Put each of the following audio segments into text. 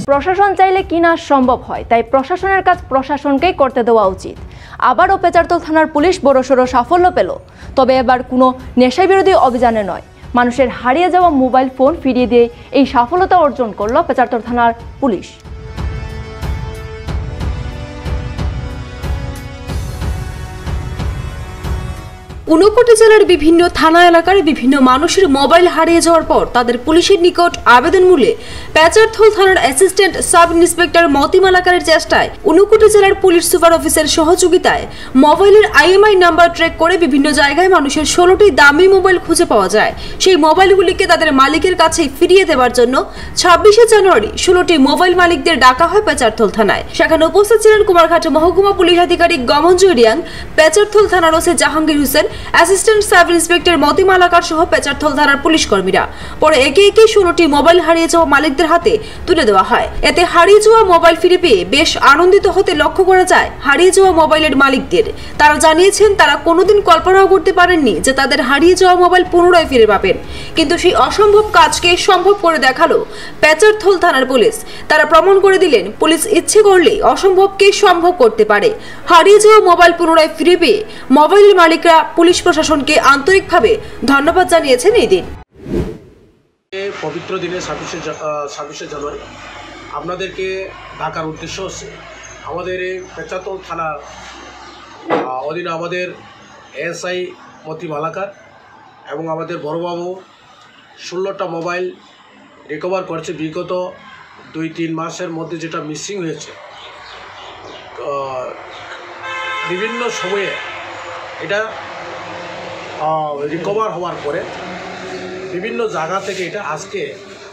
প্রশাসন চাইলে কিনা সম্ভব হয়, তাই প্রশাসনের কাজ প্রশাসনকেই করতে দেওয়া উচিত। আবারও পেচারতল থানার পুলিশ বড়সড় সাফল্য পেল, তবে এবার কোনো নেশাবিরোধী অভিযানে নয়, মানুষের হারিয়ে যাওয়া মোবাইল ফোন ফিরিয়ে দিয়ে এই সফলতা অর্জন করল পেচারতল থানার পুলিশ। ঊনকোটি জেলার বিভিন্ন থানা এলাকার বিভিন্ন মানুষের মোবাইল হারিয়ে যাওয়ার পর তাদের পুলিশের নিকট আবেদন মূলে পেচারতল থানার অ্যাসিস্ট্যান্ট সাব ইন্সপেক্টর মতিমা লাকারের চেষ্টায় ঊনকোটি জেলার পুলিশ সুপার অফিসের সহযোগিতায় মোবাইলের IMEI নাম্বার ট্র্যাক করে বিভিন্ন জায়গায় মানুষের 16টি দামি মোবাইল খুঁজে পাওয়া যায়। সেই মোবাইলগুলিকে তাদের মালিকের কাছে ফিরিয়ে দেওয়ার জন্য 26শে জানুয়ারি 16টি মোবাইল মালিকদের ডাকা হয় পেচারতল থানায়। সেখানে উপস্থিত ছিলেন কুমারঘাট মহকুমা পুলিশ আধিকারিক গমনজয় রিয়াং, পেচারতল থানার OC Jahangir Hossain, assistant sub inspector Matima Lakar সহ পেচারতল থানার পুলিশ কর্মীরা। পরে একে একে 16টি মোবাইল হারিয়ে যাওয়া মালিকদের হাতে তুলে দেওয়া হয়। এতে হারিয়ে যাওয়া মোবাইল ফিরে পেয়ে বেশ আনন্দিত হতে লক্ষ্য করা যায় হারিয়ে যাওয়া মোবাইলের মালিকদের। তারা জানিয়েছেন তারা কোনোদিন কল্পনাও করতে পারেননি যে তাদের হারিয়ে যাওয়া মোবাইল পুনরায় ফিরে পাবেন, কিন্তু সেই অসম্ভব কাজকে সম্ভব করে দেখালো পেচারতল থানার পুলিশ। তারা প্রমাণ করে দিলেন পুলিশ ইচ্ছে করলে অসম্ভবকে সম্ভব করতে পারে। হারিয়ে যাওয়া মোবাইল পুনরায় ফিরে পেয়ে মোবাইলের মালিকরা পুলিশ প্রশাসনকে আন্তরিকভাবে ধন্যবাদ জানিয়েছেন। এই দিন পবিত্র দিনে 26শে জানুয়ারি আপনাদেরকে ডাকার উদ্দেশ্য হচ্ছে আমাদের এই পেচারতল থানার অধীনে আমাদের ASI মতিমা লাকার এবং আমাদের বড়বাবু 16টা মোবাইল রিকভার করেছে বিগত 2-3 মাসের মধ্যে, যেটা মিসিং হয়েছে বিভিন্ন সময়ে। এটা রিকভার হওয়ার পরে বিভিন্ন জায়গা থেকে এটা আজকে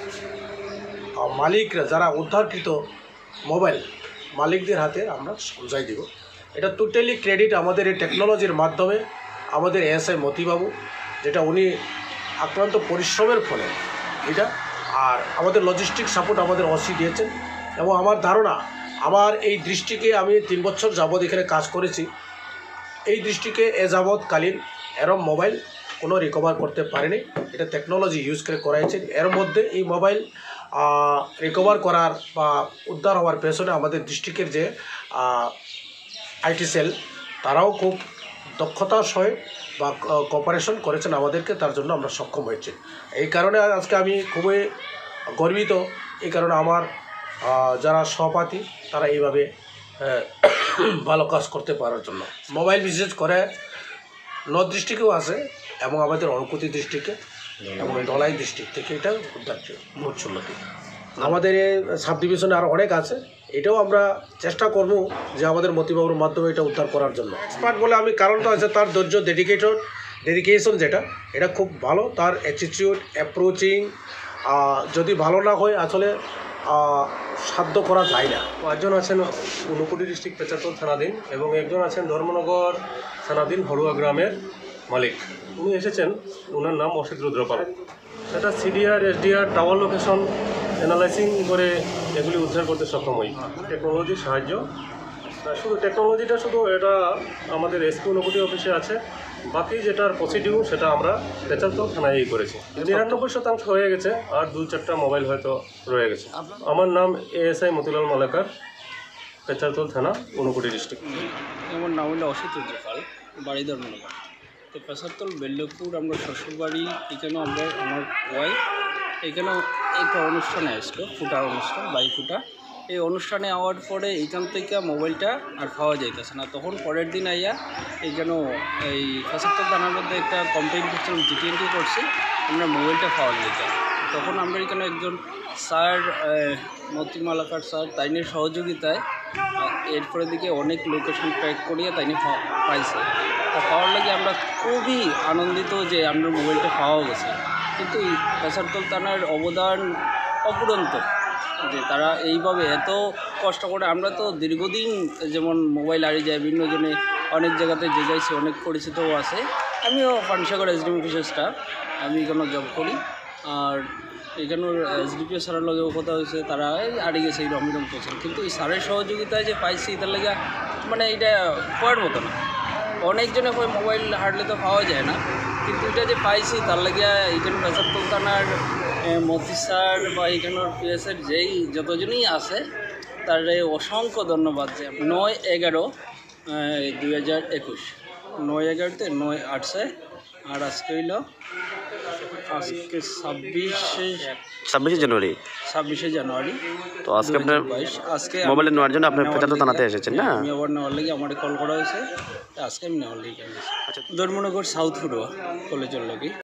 মালিকরা যারা উদ্ধারকৃত মোবাইল মালিকদের হাতে আমরা পৌঁছাই দিব। এটা টোটালি ক্রেডিট আমাদের এই টেকনোলজির মাধ্যমে আমাদের ASI মতিবাবু, যেটা উনি আক্রান্ত পরিশ্রমের ফলে এটা, আর আমাদের লজিস্টিক সাপোর্ট আমাদের OC দিয়েছেন। এবং আমার ধারণা, আমার এই দৃষ্টিকে আমি 3 বছর যাবৎ এখানে কাজ করেছি, এই দৃষ্টিকে যাবৎকালীন এরম মোবাইল কোনো রিকভার করতে পারেনি। এটা টেকনোলজি ইউজ করে করাইছে। এর মধ্যে এই মোবাইল রিকভার করার বা উদ্ধার হওয়ার পেছনে আমাদের ডিস্ট্রিক্টের যে IT সেল, তারাও খুব দক্ষতার সহ বা কোঅপারেশন করেছেন আমাদেরকে, তার জন্য আমরা সক্ষম হয়েছি। এই কারণে আজকে আমি খুবই গর্বিত। এই কারণে আমার যারা সহপাঠী তারা এইভাবে ভালো কাজ করতে পারার জন্য। মোবাইল বিশেষ করে নর্থ ডিস্ট্রিক্টেও আছে এবং আমাদের ঊনকোটি ডিস্ট্রিক্টে এবং ধলাই ডিস্ট্রিক্ট থেকে এটা উদ্ধার মোট 16টি। আমাদের এই সাব ডিভিশনে আরও অনেক আছে, এটাও আমরা চেষ্টা করব যে আমাদের মতিবাবুর মাধ্যমে এটা উদ্ধার করার জন্য। এক্সপার্ট বলে আমি কারণটা হচ্ছে তার ধৈর্য, ডেডিকেশন যেটা, এটা খুব ভালো। তার অ্যাটিটিউড, অ্যাপ্রোচিং যদি ভালো না হয় আসলে সাধ্য করা যায় না। একজন আছেন ঊনকোটি ডিস্ট্রিক্ট পেচারতল থানাধীন এবং একজন আছেন ধর্মনগর থানাধীন হরুয়া গ্রামের মালিক। উনি এসেছেন, ওনার নাম অসিত রুদ্রপাল। সেটা CDR SDR tower location analysing করে এগুলি উদ্ধার করতে সক্ষম হই টেকনোলজির সাহায্য। শুধু টেকনোলজিটা শুধু এটা আমাদের SP ঊনকোটি অফিসে আছে, বাকি যেটার প্রসিডিউর সেটা আমরা পেচারতল থানায় করেছি। 99% হয়ে গেছে, আর 2-4টা মোবাইল হয়তো রয়ে গেছে। আমার নাম ASI মতিলাল মালাকার, পেচারতল থানা, ঊনকোটি ডিস্ট্রিক্ট। আমার নাম হলো অসিত রুদ্রপাল, বাড়ি ধর্মনগর। তো পেচারতল বেল্লপুর আমরা শ্বশুরবাড়ি, এখানেও আমার ওয়াইফ এখানেও একটা অনুষ্ঠানে আসলো, ফুটার অনুষ্ঠান, বাড়ি ফুটা। এই অনুষ্ঠানে আওয়ার পরে এইখান থেকে মোবাইলটা আর পাওয়া যাইতেছে না। তখন পরের দিন আইয়া এইখানে এই পেচারতল থানার মধ্যে একটা কমপ্লেন করছিলাম, GTNT করছি আমরা মোবাইলটা পাওয়া যেত। তখন আমরা এখানে একজন স্যার মতিমা লাকার স্যার তাইনের সহযোগিতায় এরপরে দিকে অনেক লোকেশন ট্র্যাক করিয়া তাইনে পাইছে। তা পাওয়ার লাগে আমরা খুবই আনন্দিত যে আমরা মোবাইলটা পাওয়া গেছে। কিন্তু পেচারতল থানার অবদান অপুরন্ত, যে তারা এইভাবে এত কষ্ট করে। আমরা তো দীর্ঘদিন যেমন মোবাইল হারিয়ে যায় বিভিন্ন জনে অনেক জায়গাতে যে যাইছি, অনেক পরিচিতও আছে। আমিও পানসাগর SDM অফিসের স্টাফ, আমি এখানে জব করি। আর এখানের SDPO স্যারের লগেও কথা হয়েছে, তারা হারিয়ে গেছে এই রমিরম করছেন। কিন্তু এই স্যারের সহযোগিতায় যে পাইছি তার লেগে মানে এটা হওয়ার মতো না। অনেকজনে মোবাইল হারলে তো পাওয়া যায় না, কিন্তু এটা যে পাইছি তার লাগে এখানে পেচারতল থানার মতি স্যার বা এখানের পিএসের যেই যতজনই আছে তার অসংখ্য ধন্যবাদ যে 9/11/2021 9/11-তে 9/8-এ আর আজকে হইল আজকে 26শে জানুয়ারি। 26শে জানুয়ারি। তো আজকে আপনার 2022 আজকে মোবাইলে নেওয়ার জন্য আপনার পেচারতল থানাতে এসেছেন না? আমি আবার নেওয়ার লাগে আমার কল করা হয়েছে, আজকে আমি নেওয়ার লাগে। ধর্মনগর সাউথ ফুটুয়া কলেজের লাগে।